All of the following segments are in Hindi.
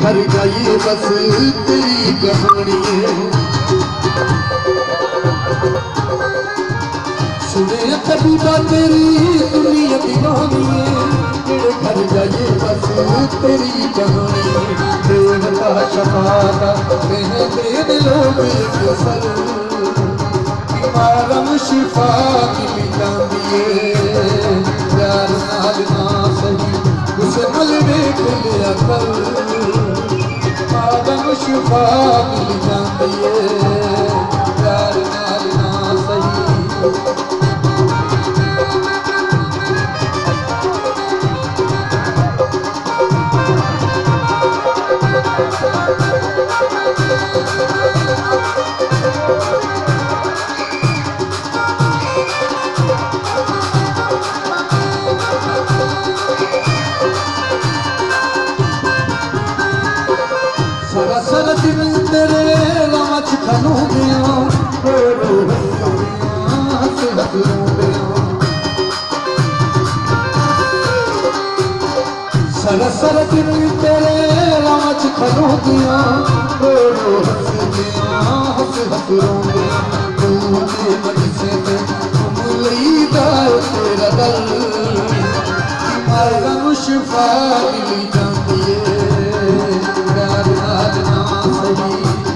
घर जाइए बस तेरी कहानी है। सुने कभी बात तेरी दुनिया दीवानी है, तेरे घर जाइए बस तेरी कहानी है। देवता शफाता दे लोग एक सर, बीमारम शिफा मिल जाती है। प्यार नाल ना सही उस नल देख लिया कर, बीमारम शिफा मिल जाती है। प्यार नाल ना सही सारा दिन तेरे राज खनू दिया, रो हंस हंस रोंदिया। सारा दिन तेरे राज खनू दिया, रो हंस हंस रोंदिया। तूने बरसे में घूम लईदा तेरा दल, बीमारां शिफा मिल जाती है। प्यार नाल ना सही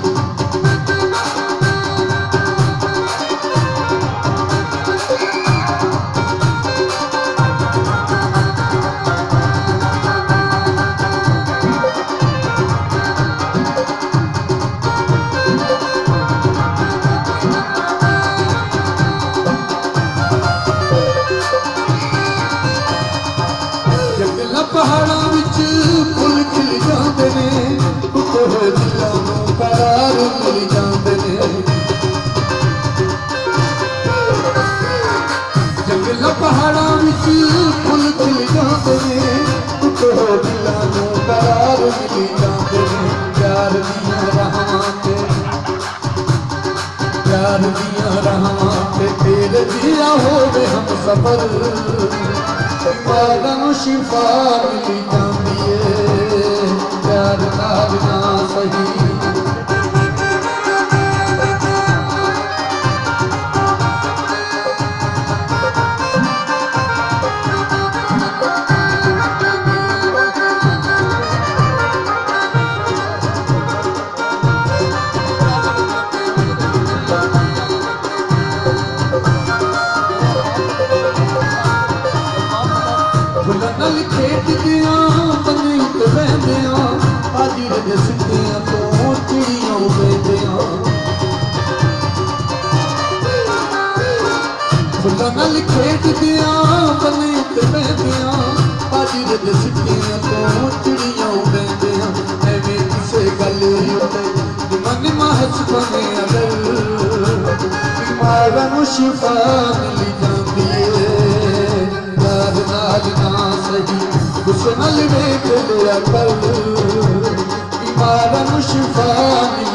पहाड़ां विच फुल खिल जाते ने, टुटे होए दिलां नूं करार मिल जाते ने। जंगलां पहाड़ां विच फुल खिल जाते ने, टुटे होए दिलां नूं करार मिल जाते ने। प्यार दियां राहां ते प्यार दियां राहां ते तेरे जिया होवे हम सफर, बीमारां शिफा मिल जाती है। प्यार नाल ना सही नल खेत दिया बने उते बहदिया, हाजिर दे सिक्कियां तो चिड़ियां उड़दिया। फुल्लां नल खेत दिया बने उते बहदिया, हाजिर दे सिक्कियां तो चिड़ियां उड़दिया। एवें किसे गल उते मन महस बने अगर, बीमारां शिफा मिल जाती है। प्यार नाल ना सही उस नल वेख लिया कर, बीमारां शिफा मिल